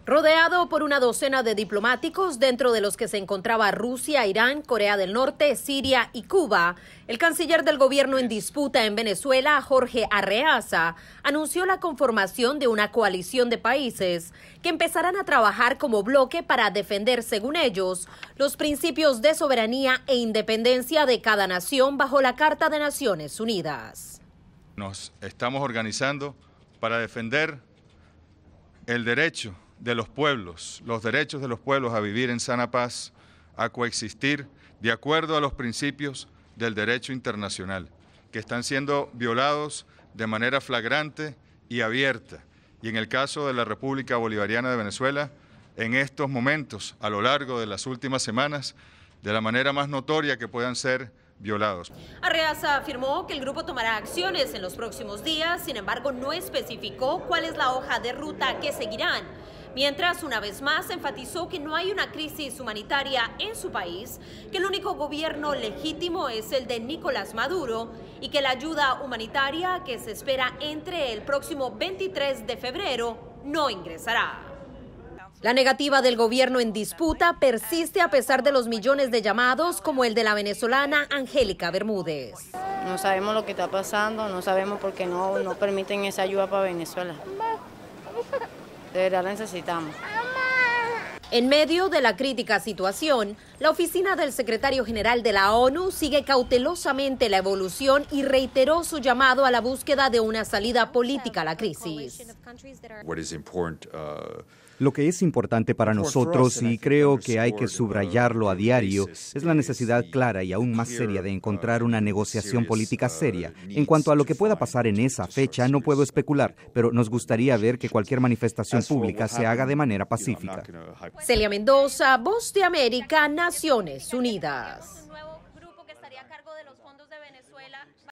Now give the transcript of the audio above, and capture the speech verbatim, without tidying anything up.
Rodeado por una docena de diplomáticos, dentro de los que se encontraba Rusia, Irán, Corea del Norte, Siria y Cuba, el canciller del gobierno en disputa en Venezuela, Jorge Arreaza, anunció la conformación de una coalición de países que empezarán a trabajar como bloque para defender, según ellos, los principios de soberanía e independencia de cada nación bajo la Carta de Naciones Unidas. Nos estamos organizando para defender el derecho de los pueblos, los derechos de los pueblos a vivir en sana paz, a coexistir de acuerdo a los principios del derecho internacional, que están siendo violados de manera flagrante y abierta. Y en el caso de la República Bolivariana de Venezuela, en estos momentos, a lo largo de las últimas semanas, de la manera más notoria que puedan ser violados. Arreaza afirmó que el grupo tomará acciones en los próximos días, sin embargo no especificó cuál es la hoja de ruta que seguirán. Mientras, una vez más, enfatizó que no hay una crisis humanitaria en su país, que el único gobierno legítimo es el de Nicolás Maduro y que la ayuda humanitaria que se espera entre el próximo veintitrés de febrero no ingresará. La negativa del gobierno en disputa persiste a pesar de los millones de llamados como el de la venezolana Angélica Bermúdez. No sabemos lo que está pasando, no sabemos por qué no, no permiten esa ayuda para Venezuela. De verdad la necesitamos. En medio de la crítica situación, la oficina del secretario general de la ONU sigue cautelosamente la evolución y reiteró su llamado a la búsqueda de una salida política a la crisis. Lo que es importante para nosotros, y creo que hay que subrayarlo a diario, es la necesidad clara y aún más seria de encontrar una negociación política seria. En cuanto a lo que pueda pasar en esa fecha, no puedo especular, pero nos gustaría ver que cualquier manifestación pública se haga de manera pacífica. Celia Mendoza, Voz de América, Naciones Unidas.